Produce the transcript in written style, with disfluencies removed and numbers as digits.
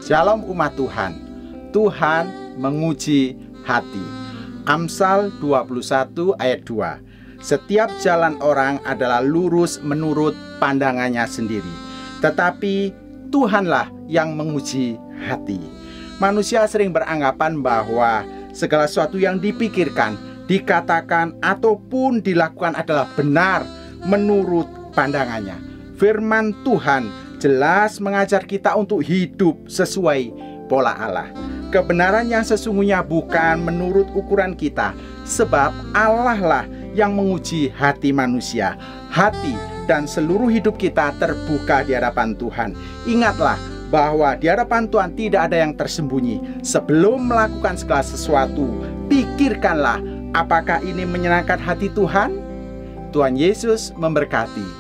Shalom umat Tuhan. Tuhan menguji hati. Amsal 21 ayat 2. Setiap jalan orang adalah lurus menurut pandangannya sendiri, tetapi Tuhanlah yang menguji hati. Manusia sering beranggapan bahwa segala sesuatu yang dipikirkan, dikatakan, ataupun dilakukan adalah benar menurut pandangannya. Firman Tuhan jelas mengajar kita untuk hidup sesuai pola Allah. Kebenaran yang sesungguhnya bukan menurut ukuran kita, sebab Allah lah yang menguji hati manusia. Hati dan seluruh hidup kita terbuka di hadapan Tuhan. Ingatlah bahwa di hadapan Tuhan tidak ada yang tersembunyi. Sebelum melakukan segala sesuatu, pikirkanlah apakah ini menyenangkan hati Tuhan. Tuhan Yesus memberkati.